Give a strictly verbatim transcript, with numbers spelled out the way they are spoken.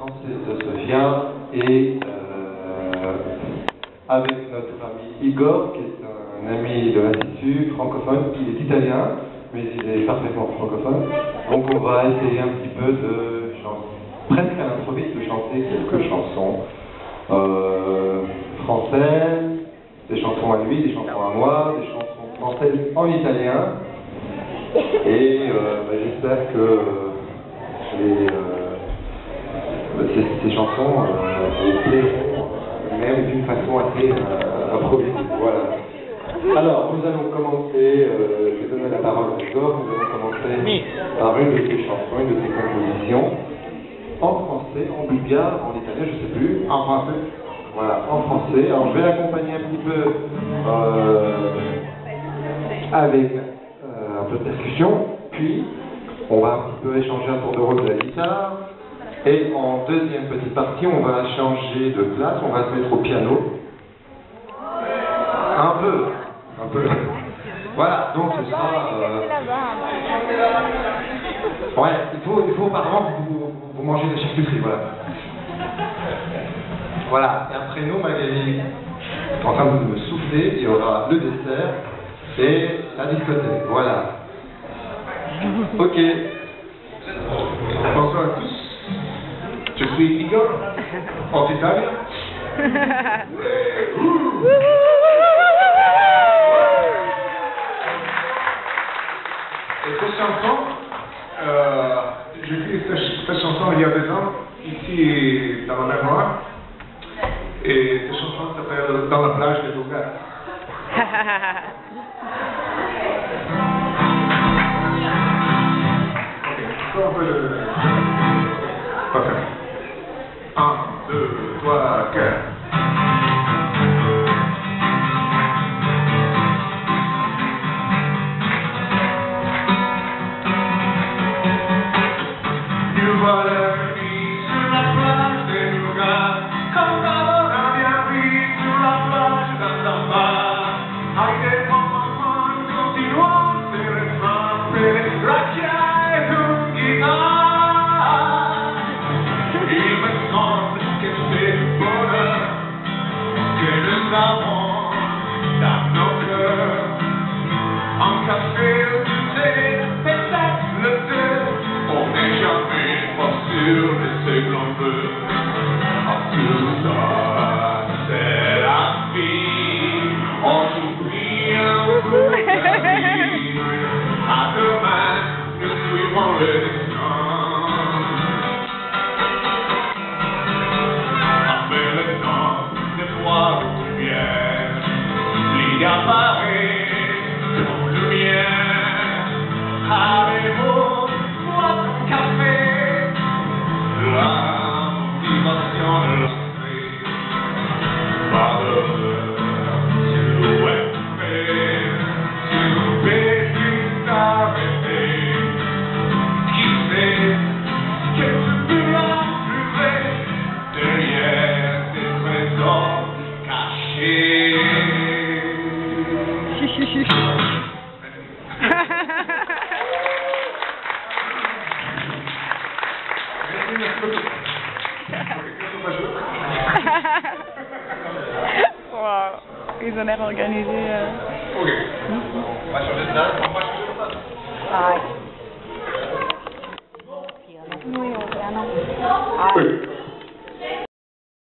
français de Sofia et euh, avec notre ami Igor, qui est un ami de l'Institut francophone, qui est italien, mais il est parfaitement francophone. Donc on va essayer un petit peu de chanter, presque à l'improviste, de chanter quelques chansons euh, françaises, des chansons à lui, des chansons à moi, des chansons françaises en italien. Et euh, bah, j'espère que euh, les, euh, ces, ces chansons euh, vous plairont, même d'une façon assez euh, improvisée. Voilà. Alors, nous allons commencer, euh, je vais donner la parole à Igor, nous allons commencer par une de ses chansons, une de ses compositions, en français, en bulgare, en italien, je ne sais plus. En français. Voilà, en français. Alors, je vais l'accompagner un petit peu euh, avec euh, un peu de percussion, puis on va un petit peu échanger un tour de rôle de la guitare. Et en deuxième petite partie, on va changer de place, on va se mettre au piano. Un peu, un peu. Voilà, donc ce sera... Euh... Ouais, il faut, il faut apparemment que vous, vous mangez de la charcuterie, voilà. Voilà, et après nous, Magali est en train de me souffler, il y aura le dessert et la discothèque, voilà. Ok. Bonsoir à tous. Je suis Igor, en Italie. Et cette chanson, euh, j'ai écrit cette, cette chanson il y a deux ans, ici dans la mer Noire. Et cette chanson s'appelle Dans la plage de Douglas. Ok, on peut le... Parfait. Un, deux, trois, quatre. Wow, ils ont l'air organisés. Euh... Ok. On va changer de date. On va changer de date. Ah. Oui, on piano. Ah.